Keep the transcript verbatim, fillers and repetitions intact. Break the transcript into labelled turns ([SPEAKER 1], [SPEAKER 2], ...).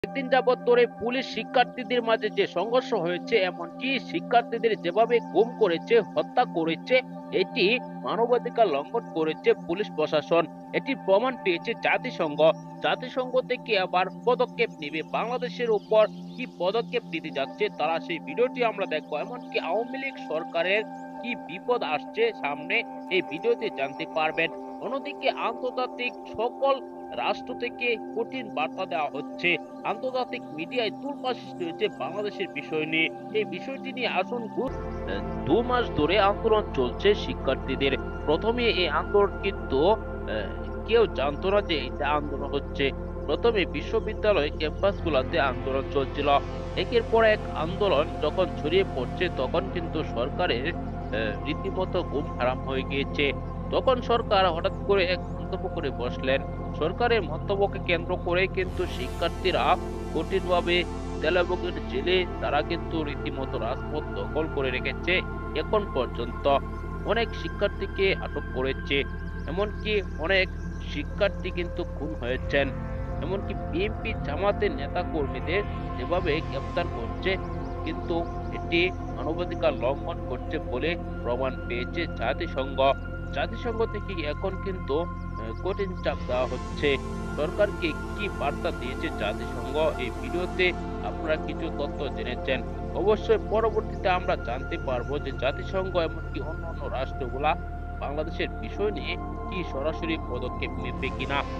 [SPEAKER 1] কয়েকদিন যাবৎ ধরে পুলিশ শিক্ষার্থীদের মাঝে যে সংঘর্ষ হয়েছে, এমনকি শিক্ষার্থীদের যেভাবে গুম করেছে, হত্যা করেছে, এটি মানবাধিকার লঙ্ঘন করেছে পুলিশ প্রশাসন। এটি প্রমাণ পেয়েছে জাতিসংঘ। জাতিসংঘ থেকে আবার পদক্ষেপ নেবে, বাংলাদেশের উপর কি পদক্ষেপ নিতে যাচ্ছে তারা, সেই ভিডিওটি আমরা দেখবো। এমনকি আওয়ামী লীগ সরকারের কি বিপদ আসছে সামনে, এই ভিডিওতে জানতে পারবেন। অন্যদিকে আন্তর্জাতিক সকল রাষ্ট্র থেকে কঠিন বার্তা দেওয়া হচ্ছে। আন্তর্জাতিক মিডিয়ায় তোলপাড় সৃষ্টি হয়েছে বাংলাদেশের বিষয় নিয়ে। এই বিষয়টি নিয়ে আসুন গু- আহ, দু মাস ধরে আন্দোলন চলছে শিক্ষার্থীদের। প্রথমে এই আন্দোলন কিন্তু আহ, কেউ জানতো না যে এটা আন্দোলন হচ্ছে। প্রথমে বিশ্ববিদ্যালয় ক্যাম্পাসগুলোতে আন্দোলন চলছিল। একের পর এক আন্দোলন যখন ছড়িয়ে পড়ছে, তখন কিন্তু সরকারের আহ, রীতিমতো ঘুম হারাম হয়ে গিয়েছে। তখন সরকার হঠাৎ করে এক মন্তব্য করে বসলেন। সরকারের মন্তব্যকে কেন্দ্র করে কিন্তু শিক্ষার্থীরা কঠিনভাবে তেলাবগের জেলে তারা কিন্তু রীতিমতো রাজপথ দখল করে রেখেছে। এখন পর্যন্ত অনেক শিক্ষার্থীকে আটক করেছে, এমনকি অনেক শিক্ষার্থী কিন্তু খুন হয়েছেন। এমনকি বিএনপি জামাতের নেতা কর্মীদের যেভাবে গ্রেপ্তার করছে, কিন্তু এটি মানবাধিকার লঙ্ঘন করছে বলে প্রমাণ পেয়েছে জাতিসংঘ। জাতিসংঘ থেকে এখন কিন্তু আহ, কঠিন চাপ দেওয়া হচ্ছে। সরকারকে কি বার্তা দিয়েছে জাতিসংঘ, এই ভিডিওতে আপনারা কিছু তথ্য জেনেছেন। অবশ্যই পরবর্তীতে আমরা জানতে পারবো যে জাতিসংঘ এমনকি অন্যান্য রাষ্ট্রগুলা বাংলাদেশের বিষয় নিয়ে কি সরাসরি পদক্ষেপ নেবে কিনা।